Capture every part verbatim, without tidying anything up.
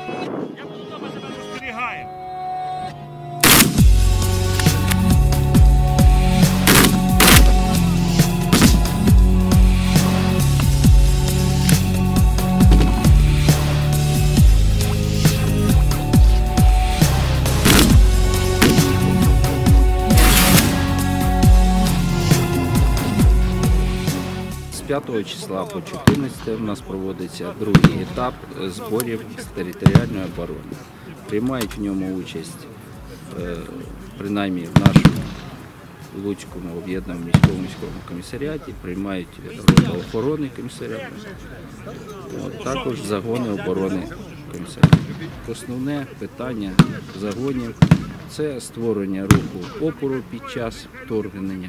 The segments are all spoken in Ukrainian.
Як вдома себе спостерігаємо. З п'ятого числа по чотирнадцяте у нас проводиться другий етап зборів з територіальної оборони. Приймають в ньому участь, принаймні в нашому Луцькому об'єднаному міському міському комісаріаті, приймають рота охорони комісаріату, також загони оборони комісаріату. Основне питання загонів – це створення руху опору під час вторгнення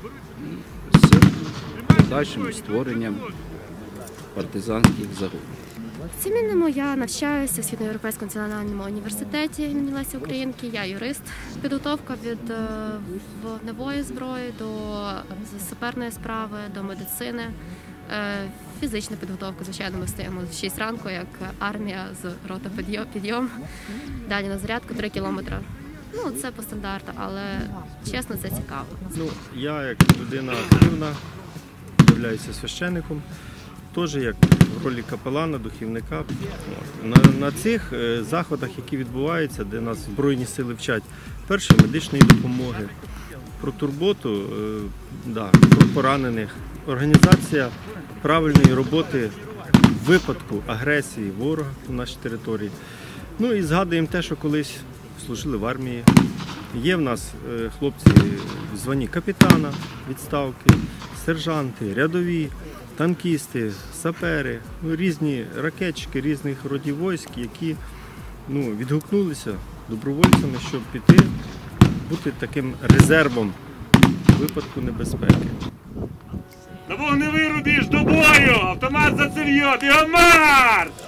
з подальшим створенням партизанських загонів. В Цимінному я навчаюся в Східноєвропейському національному університеті імені Лесі Українки. Я юрист. Підготовка від вогневої зброї до саперної справи, до медицини. Фізична підготовка, звичайно, ми встаємо в шість ранку, як армія з рота підйом. Далі на зарядку три кілометри. Ну, це по стандарту, але чесно, це цікаво. Ну, я як людина активна, являюся священником, теж як в ролі капелана, духовника. На, на цих заходах, які відбуваються, де нас Збройні сили вчать першої медичної допомоги, про турботу, да, про поранених, організація правильної роботи в випадку агресії ворога на нашій території. Ну і згадуємо те, що колись служили в армії. Є в нас хлопці в званні капітана, відставки, сержанти, рядові, танкісти, сапери, ну, різні ракетчики різних родів військ, які ну, відгукнулися добровольцями, щоб піти, бути таким резервом у випадку небезпеки. До вогневий рубіж, до бою! Автомат за цев'йо, бігом марш!